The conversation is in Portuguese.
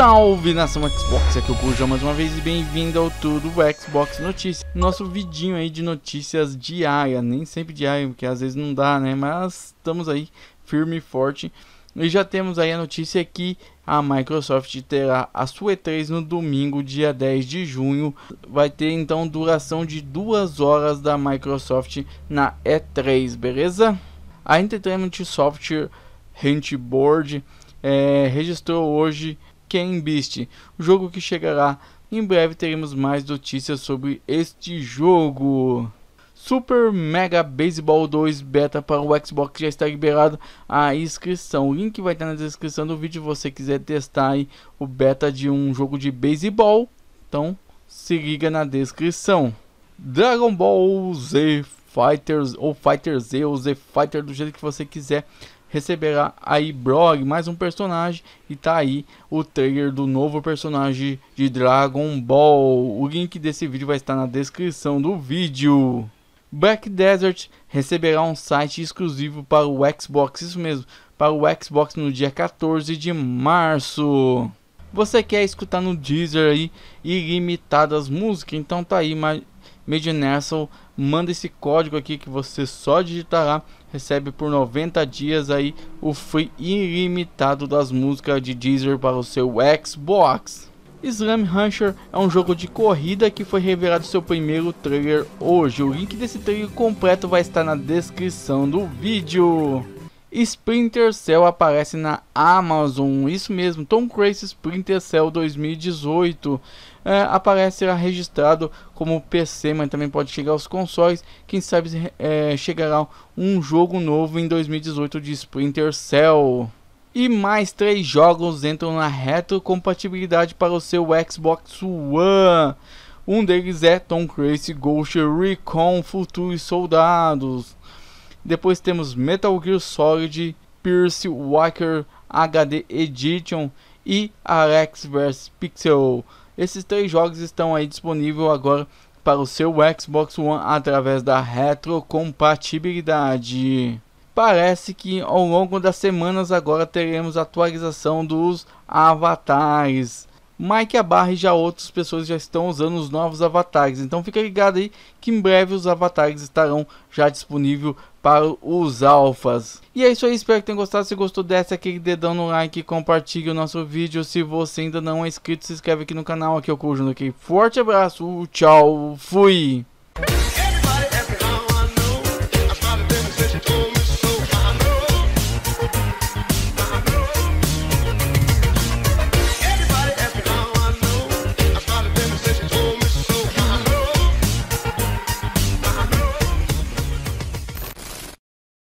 Salve nação Xbox, aqui é o Cujo mais uma vez e bem-vindo ao Tudo Xbox Notícias. Nosso vidinho aí de notícias diária, nem sempre diária, porque às vezes não dá, né? Mas estamos aí firme e forte. E já temos aí a notícia que a Microsoft terá a sua E3 no domingo, dia 10 de junho. Vai ter então duração de 2 horas da Microsoft na E3, beleza? A Entertainment Software Hantboard registrou hoje Ken Beast, o jogo que chegará em breve. Teremos mais notícias sobre este jogo. Super Mega Baseball 2 Beta para o Xbox já está liberado a inscrição. O link vai estar na descrição do vídeo se você quiser testar aí o beta de um jogo de beisebol. Então se liga na descrição. Dragon Ball Z Fighters ou Fighter Z ou Z Fighter, do jeito que você quiser, receberá aí Brog, mais um personagem, e tá aí o trailer do novo personagem de Dragon Ball. O link desse vídeo vai estar na descrição do vídeo. Black Desert receberá um site exclusivo para o Xbox, isso mesmo, para o Xbox no dia 14 de março. Você quer escutar no Deezer aí ilimitadas músicas? Então tá aí, Medinersal, manda esse código aqui que você só digitar lá, recebe por 90 dias aí o free ilimitado das músicas de Deezer para o seu Xbox. Slam Rancher é um jogo de corrida que foi revelado seu primeiro trailer hoje. O link desse trailer completo vai estar na descrição do vídeo. Splinter Cell aparece na Amazon, isso mesmo, Tom Clancy Splinter Cell 2018. Aparecerá registrado como PC, mas também pode chegar aos consoles. Quem sabe chegará um jogo novo em 2018 de Splinter Cell. E mais 3 jogos entram na retrocompatibilidade para o seu Xbox One. Um deles é Tom Clancy Ghost Recon Futuros Soldados. Depois temos Metal Gear Solid Pierce Walker HD Edition e Alex vs Pixel. Esses 3 jogos estão aí disponíveis agora para o seu Xbox One através da retrocompatibilidade. Parece que ao longo das semanas agora teremos atualização dos avatares. Mike Abarra e já outras pessoas já estão usando os novos avatares. Então fica ligado aí que em breve os avatares estarão já disponíveis para os alfas. E é isso aí, espero que tenham gostado. Se gostou, desce aquele dedão no like e compartilhe o nosso vídeo. Se você ainda não é inscrito, se inscreve aqui no canal. Aqui é o Cujo, aqui. Forte abraço, tchau, fui!